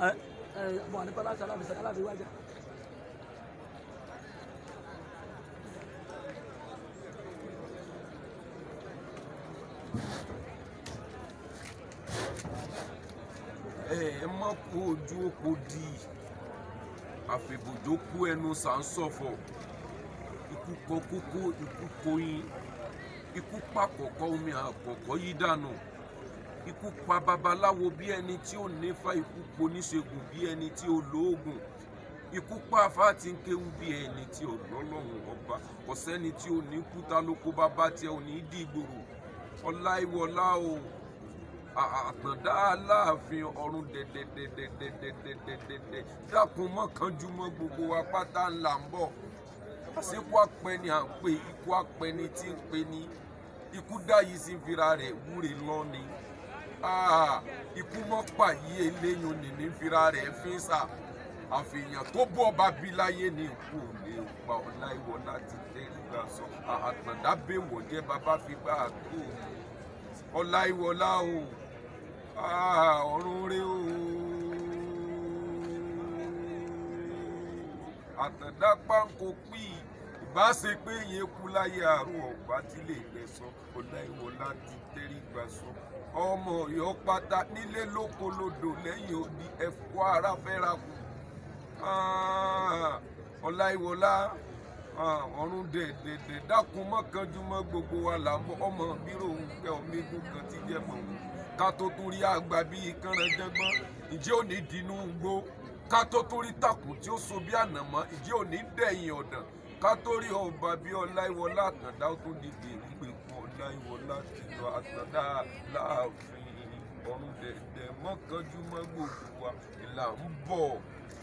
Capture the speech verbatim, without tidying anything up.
Bukan kalau salah bisa kalah dua aja. ẹ má kó ojú òpó di àfẹ̀bòjó kú ẹnu sàǹsọ̀fọ̀ ikú kọ kókó ikú kóyin ikú pa kọ̀kọ́ omi àkọ́kọ́ yí dànù ikú pa babaláwo bí ẹni tí ò nífà ikú po níṣègùn bí ẹni tí ò lóògùn ikú pa afá tí ń kéwú bí ẹni tí ò lọ́lọ́run ọba kò sẹ́ni tí ò ní kú ta ló kó bàbá tí ẹ ò ní dìgbòrò Ọláìwọlá o àtàndá Aláàfin ọ̀run dẹ̀dẹ̀dẹ̀dẹ̀dẹ̀dẹ̀dẹ̀ dákun mọ́ kánjú mọ́ gbogbo wa pátá ńlá ń bọ̀ àsìkò apẹni à ń pè ikú apẹni tí ń pè ní ikú dáyìí sí fira rẹ̀ wúre lọ́ni ikú mọ́ pàyí eléyìn nìní fira rẹ̀ fínsà àfihàn tó bọ́ ọba bí láyé ní ikú ò lè pa Ọláìwọlá ti tẹ́rígbà sọ àtàndá bèwọ̀ jẹ́ bàbá fi gbà tó Ọláìwọlá o ọ̀run rẹ̀ o àtàndá pánkó pì ìbá ṣe pé yẹn kú láyé àrùn ọ̀gbá tí lè rẹ̀ sọ Ọláìwọlá ti tẹ́rígbà sọ ọmọ Ọ̀yọ́ pátá nílé lóko lódò lẹ́yìn odi ẹ̀fọ́ ara fẹ́ra kù Ọláìwọlá ọ̀run dẹ̀dẹ̀dẹ̀ dákun mọ́kànjú mọ́ gbogbo wa là ń bọ̀ ọmọ bírò ń pẹ́ ọmọ egun kan ti jẹ́ mọ̀ ká tó tún rí àgbà bíi kànrẹ́jẹ́gbọ́n ìjẹ́ òní dínú gbó ká tó tún rí tàkùn tí ó so bí ànàmọ́ ìjẹ́ òní dẹ̀yìn ọ̀dàn ká tó rí ọba bíi Ọláìwọlá àtàndá ó tún di gbèrúgbè fún Ọláìwọlá ti lọ àtàndá Láàfin ọ̀run dẹ̀dẹ̀ mọ́kànjú mọ́ gbogbo wa ìlà ń bọ̀.